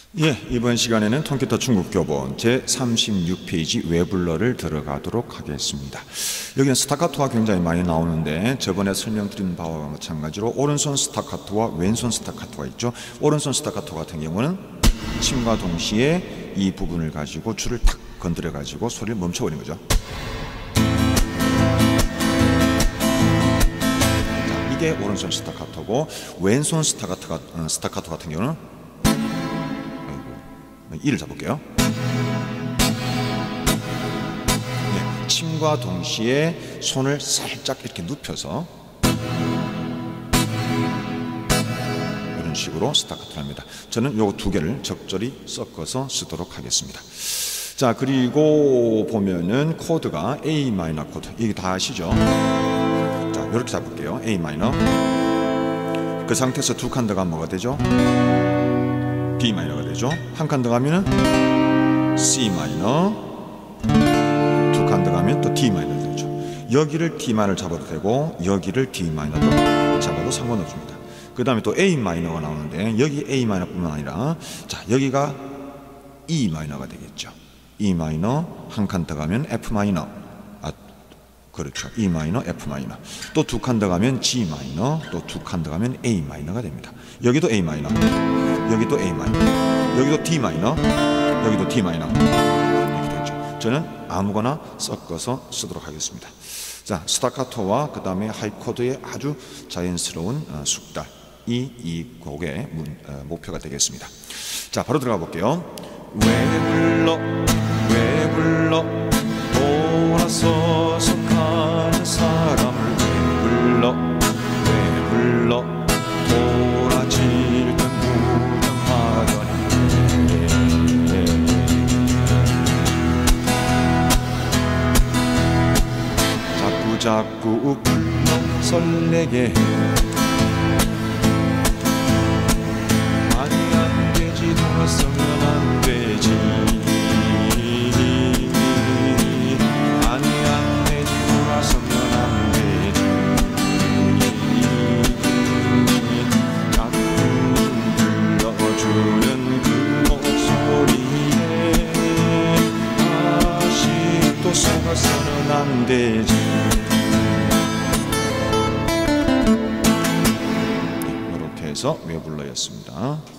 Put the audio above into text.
예, 이번 시간에는 통기타 중국교본 제36페이지 웨블러를 들어가도록 하겠습니다. 여기는 스타카토가 굉장히 많이 나오는데 저번에 설명드린 바와 마찬가지로 오른손 스타카토와 왼손 스타카토가 있죠. 오른손 스타카토 같은 경우는 침과 동시에 이 부분을 가지고 줄을 탁 건드려 가지고 소리를 멈춰버리는 거죠. 자, 이게 오른손 스타카토고, 왼손 스타카토 같은 경우는 이를 잡을게요. 네, 침과 동시에 손을 살짝 이렇게 눕혀서 이런 식으로 스타카토를 합니다. 저는 요 두 개를 적절히 섞어서 쓰도록 하겠습니다. 자, 그리고 보면은 코드가 A 마이너 코드, 이게 다 아시죠? 자, 이렇게 잡을게요. A 마이너. 그 상태에서 두 칸 더 가면 뭐가 되죠? D 마이너가 되죠. 한 칸 더 가면은 C 마이너, 두 칸 더 가면 또 D 마이너 되죠. 여기를 D 마이너를 잡아도 되고 여기를 D 마이너로 잡아도 상관없습니다. 그 다음에 또 A 마이너가 나오는데 여기 A 마이너뿐만 아니라 자, 여기가 E 마이너가 되겠죠. E 마이너, 한 칸 더 가면 F 마이너, 그렇죠. E 마이너, F 마이너. 또 두 칸 더 가면 G 마이너, 또 두 칸 더 가면 A 마이너가 됩니다. 여기도 A 마이너, 여기도 A 마이너, 여기도 D 마이너, 여기도 D 마이너, 이렇게 되죠. 저는 아무거나 섞어서 쓰도록 하겠습니다. 자, 스타카토와 그 다음에 하이코드의 아주 자연스러운 숙달이 이 곡의 목표가 되겠습니다. 자, 바로 들어가 볼게요. 왜 불러 돌아서서 가는 사람을 왜 불러 돌아질 듯 무덤하더니 자꾸 불러 설레게 해. 아니 안 되지, 돌아서면 안 되지. 속아서는 안 되지. 이렇게 해서 웨블러였습니다.